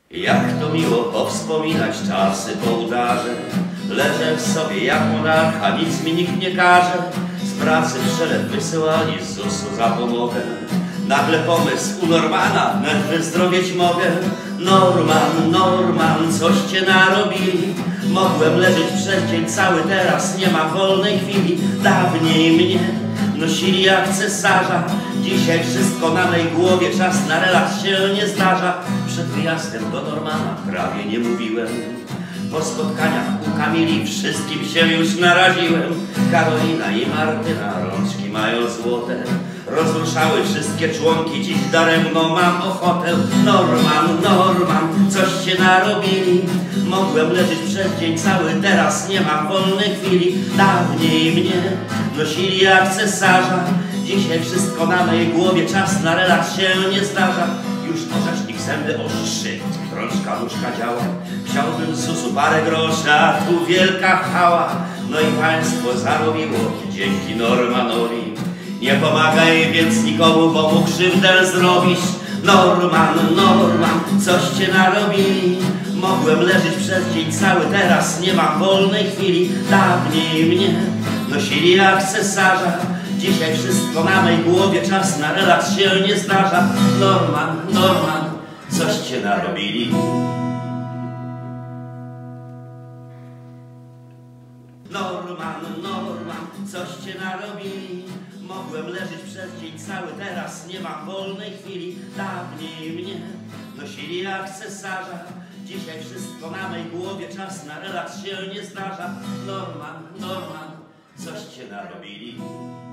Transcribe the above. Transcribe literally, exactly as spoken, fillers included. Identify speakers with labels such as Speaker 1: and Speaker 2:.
Speaker 1: Jak to miło powspominać czasy po udarze. Leżę w sobie jak monarcha, nic mi nikt nie każe. Z pracy przelew wysyłani z zusu zapomogę. Nagle pomysł u Normana, wnet wyzdrowieć mogę. Norman, Norman, coś cię narobili. Mogłem leżeć przez dzień cały, teraz nie ma wolnej chwili. Dawniej mnie nosili jak cesarza, dzisiaj wszystko na mej głowie, czas na relaks się nie zdarza. Przed wyjazdem do Normana prawie nie mówiłem. Po spotkaniach u Kamili wszystkim się już naraziłem. Karolina i Martyna rączki mają złote, rozruszały wszystkie członki, dziś daremno mam ochotę. Norman, Norman, coś się narobili. Mogłem leżeć przez dzień cały, teraz nie mam wolnej chwili. Dawniej mnie nosili jak cesarza, dzisiaj wszystko na mej głowie, czas na relaks się nie zdarza. Już orzesznik zęby ostrzy, rączka nóżka działa. Chciałbym z zusu parę groszy, a tu wielka chwała. No i państwo zarobiło dzięki Normanowi. Nie pomagaj więc nikomu, bo mu krzywdę zrobisz. Norman, Norman, coś cię narobili. Mogłem leżeć przez dzień cały, teraz nie mam wolnej chwili. Dawniej mnie nosili jak cesarza, dzisiaj wszystko na mej głowie, czas na relaks się nie zdarza. Norman, Norman, coś cię narobili. Norman, Norman, coś cię narobili. Mogłem leżeć przez dzień cały, teraz nie mam wolnej chwili. Dawniej mnie nosili jak cesarza, dzisiaj wszystko na mej głowie, czas na relaks się nie zdarza. Norman, Norman, coś cię narobili.